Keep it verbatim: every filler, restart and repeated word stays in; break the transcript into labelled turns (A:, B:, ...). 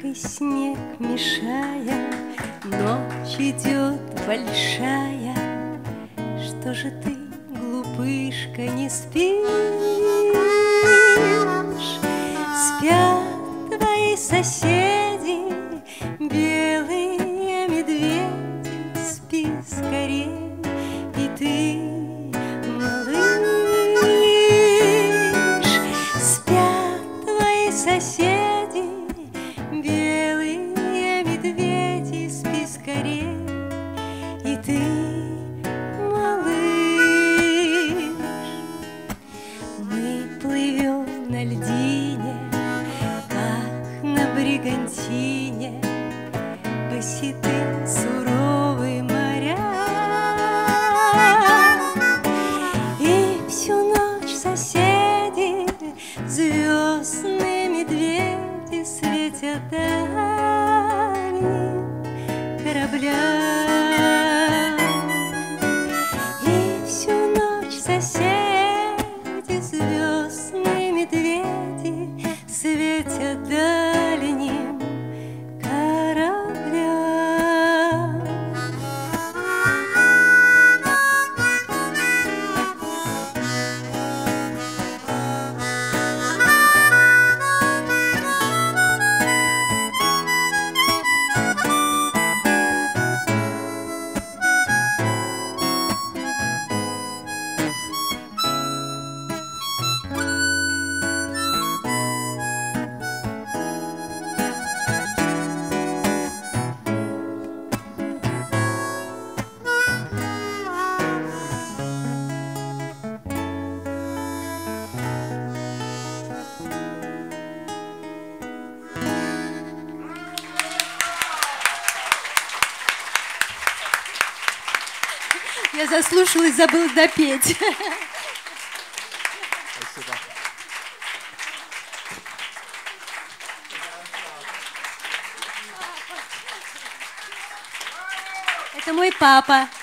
A: и снег мешая, ночь идет большая. Что же ты, глупышка, не спишь? Спят твои соседи, белые медведи. Спи скорей, и ты, малыш. Спят твои соседи, белые медведи. Спи скорей, и ты, малыш. Мы плывем на льдине, как на бригантине, по седым суровым морям. И всю ночь соседи, звездные медведи, светят дальним кораблям. И всю ночь соседи, звездные медведи, светят дальним кораблям. Я заслушалась, забыла допеть.
B: Спасибо.
A: Это мой папа.